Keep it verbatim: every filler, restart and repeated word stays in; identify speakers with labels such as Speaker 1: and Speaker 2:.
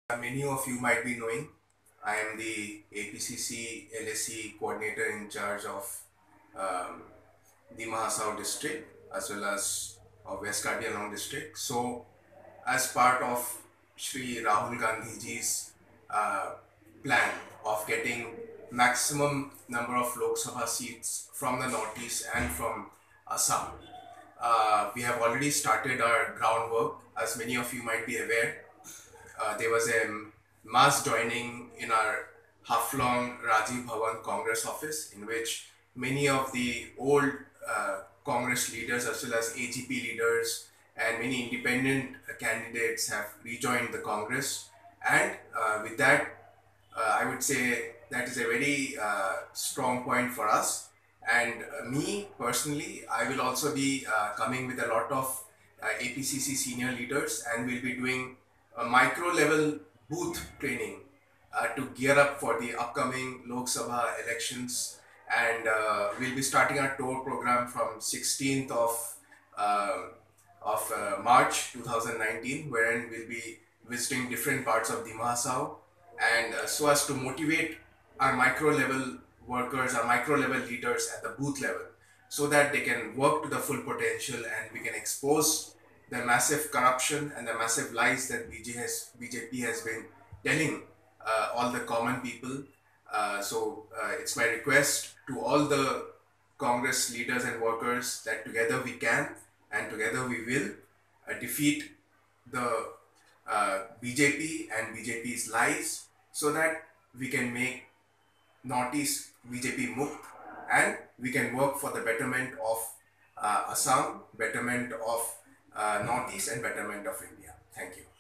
Speaker 1: Many of you might be knowing, I am the A P C C L S E coordinator in charge of um, Dima Hasao district as well as of West Karbi Anglong district. So, as part of Shri Rahul Gandhiji's uh, plan of getting maximum number of Lok Sabha seats from the Northeast and from Assam, uh, we have already started our groundwork. As many of you might be aware, uh, there was a mass joining in our Haflong Rajiv Bhavan Congress office, in which many of the old uh, Congress leaders as well as A G P leaders and many independent uh, candidates have rejoined the Congress. And uh, with that, uh, I would say that is a very uh, strong point for us. And uh, me personally, I will also be uh, coming with a lot of uh, A P C C senior leaders, and we'll be doing a micro level booth training uh, to gear up for the upcoming Lok Sabha elections. And uh, we'll be starting our tour program from sixteenth of uh, of uh, March two thousand nineteen, wherein we'll be visiting different parts of Dima Hasao, and uh, so as to motivate our micro level workers, our micro level leaders at the booth level, so that they can work to the full potential and we can expose the massive corruption and the massive lies that B J has, B J P has been telling uh, all the common people. Uh, so uh, it's my request to all the Congress leaders and workers that together we can and together we will uh, defeat the uh, B J P and B J P's lies, so that we can make Northeast B J P Mukt, and we can work for the betterment of uh, Assam, betterment of uh, Northeast and betterment of India. Thank you.